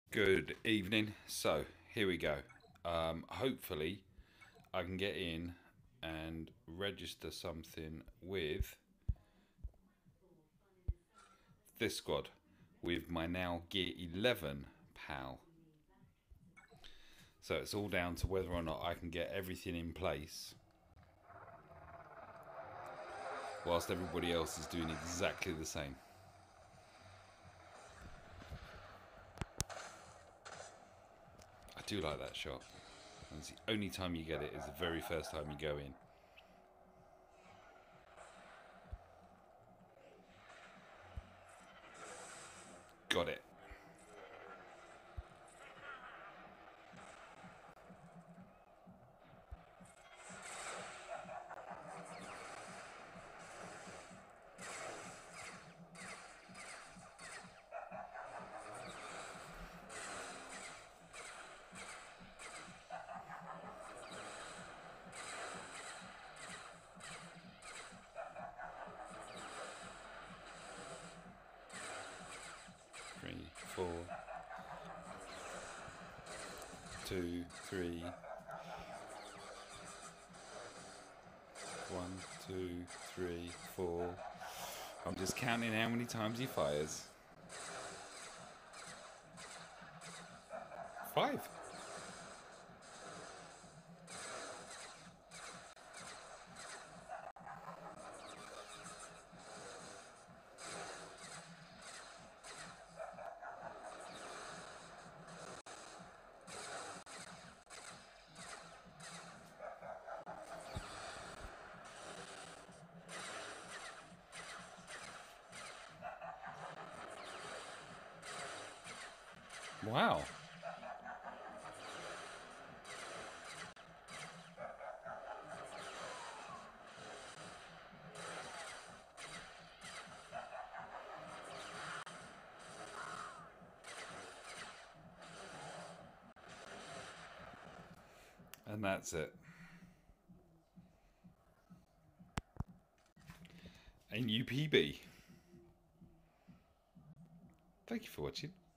Good evening. So here we go. Hopefully, I can get in and register something with this squad with my now Gear 11 pal. So it's all down to whether or not I can get everything in place whilst everybody else is doing exactly the same. I do like that shot. And it's the only time you get it is the very first time you go in. Got it. Three, four, two, three. 1, 2, 3, 4. I'm just counting how many times he fires. 5. Wow. And that's it. And UPB. Thank you for watching.